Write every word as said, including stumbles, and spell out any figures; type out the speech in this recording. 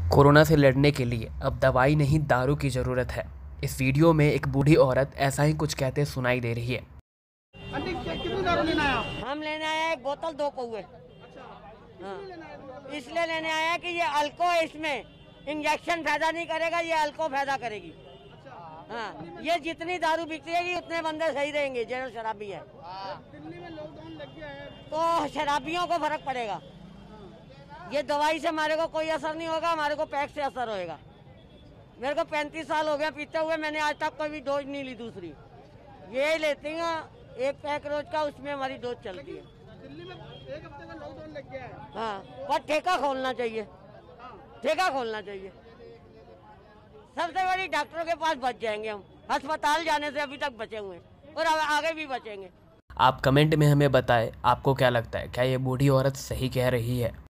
Corona से लड़ने के लिए अब दवाई नहीं दारू की ज़रूरत है। इस वीडियो में एक बूढ़ी औरत ऐसा ही कुछ कहते सुनाई दे रही है। आंटी कितनी दारू लेना है आप? हम लेने आए हैं एक बोतल दो पौए। हाँ, इसलिए लेने आए हैं कि ये अल्को इसमें इंजेक्शन फायदा नहीं करेगा, ये अल्को फायदा करेगी। हाँ, ये जितनी दारू बिकती है उतने बंदे सही रहेंगे जो शराबी है। दिल्ली में लॉकडाउन लग गया है तो शराबियों को फर्क पड़ेगा। ये दवाई से हमारे को कोई असर नहीं होगा, हमारे को पैक से असर होएगा। मेरे को पैंतीस साल हो गया पीते हुए, मैंने आज तक कोई डोज नहीं ली दूसरी। ये लेती हैं एक पैक रोज का, उसमें हमारी डोज चलती है। दिल्ली में एक हफ्ते का लॉकडाउन लग गया है। हाँ, पर ठेका खोलना चाहिए, ठेका खोलना चाहिए। सबसे बड़ी डॉक्टरों के पास बच जाएंगे हम, अस्पताल जाने से अभी तक बचे हुए हैं और आगे भी बचेंगे। आप कमेंट में हमें बताएं आपको क्या लगता है, क्या ये बूढ़ी औरत सही कह रही है।